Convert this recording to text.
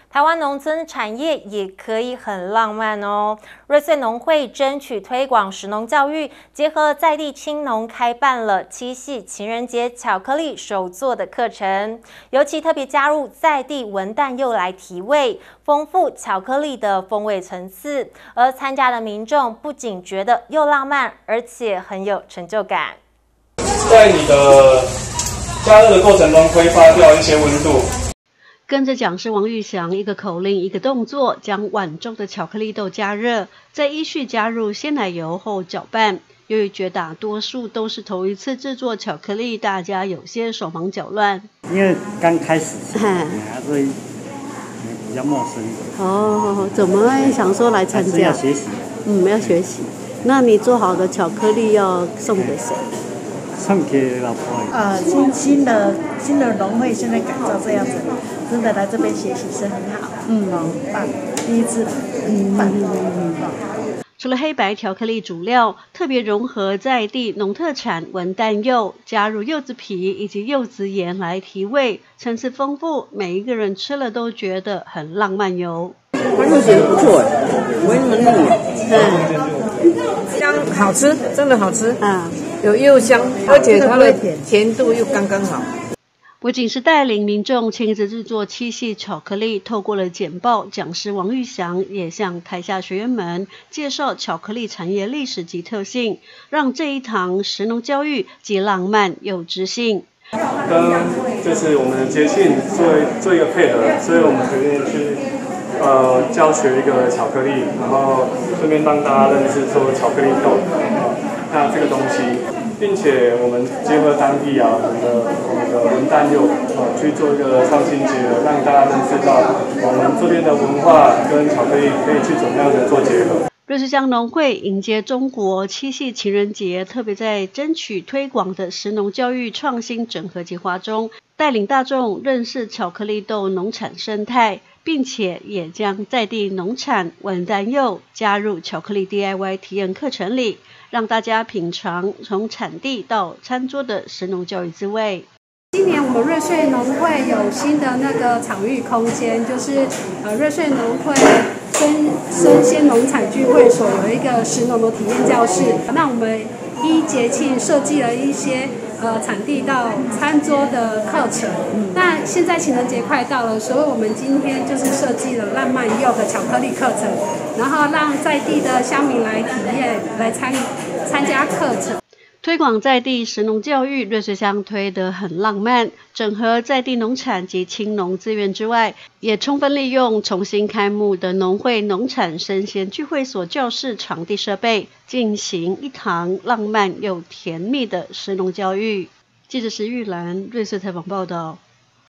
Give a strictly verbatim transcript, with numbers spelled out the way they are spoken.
台湾农村产业也可以很浪漫哦。瑞穗农会争取推广食农教育，结合在地青农，开办了七夕情人节巧克力手作的课程，尤其特别加入在地文旦柚来提味，丰富巧克力的风味层次。而参加的民众不仅觉得又浪漫，而且很有成就感。 在你的加热的过程中，挥发掉一些温度。 跟着讲师王玉祥一个口令一个动作，将碗中的巧克力豆加热，再依序加入鲜奶油后搅拌。由于觉得多数都是头一次制作巧克力，大家有些手忙脚乱。 因为刚开始，所以比较陌生。 哦，怎么会想说来参加？ 要学习。 嗯，要学习。那你做好的巧克力要送给谁？ 送给老婆。 呃，新新的新的农会现在改造这样子，真的来这边学习是很好，嗯，很棒，第一次来，很棒，很棒。 除了黑白巧克力主料，特别融合在地农特产文旦柚，加入柚子皮以及柚子盐来提味，层次丰富，每一个人吃了都觉得很浪漫哟。 番柚水不错，不会那么腻，嗯，香好吃，真的好吃，啊。有柚香，而且它的甜度又刚刚好。 不仅是带领民众亲自制作七夕巧克力，透过了简报，讲师王玉祥也向台下学员们介绍巧克力产业历史及特性，让这一堂食农教育既浪漫又知性。 跟就是我们的节庆做做一个配合，所以我们决定去呃教学一个巧克力，然后顺便让大家认识说巧克力豆。那这个东西，并且我们结合当地啊，我们的我们的文旦柚啊，去做一个创新结合，让大家认识到我们这边的文化跟巧克力可以去怎么样的做结合。 瑞穗乡农会迎接中国七夕情人节，特别在争取推广的食农教育创新整合计划中，带领大众认识巧克力豆农产生态，并且也将在地农产文旦柚加入巧克力 D I Y 体验课程里，让大家品尝从产地到餐桌的食农教育滋味。 今年我们瑞穗农会有新的那个场域空间，就是呃瑞穗农会生生鲜农产聚会所有一个食农的体验教室。那我们依节庆设计了一些呃产地到餐桌的课程。那现在情人节快到了，所以我们今天就是设计了浪漫柚的巧克力课程，然后让在地的乡民来体验、来参参加课程。 推广在地食农教育，瑞穗乡推得很浪漫，整合在地农产及青农资源之外，也充分利用重新开幕的农会农产生鲜聚会所教室场地设备，进行一堂浪漫又甜蜜的食农教育。记者石玉兰，瑞穗采访报道。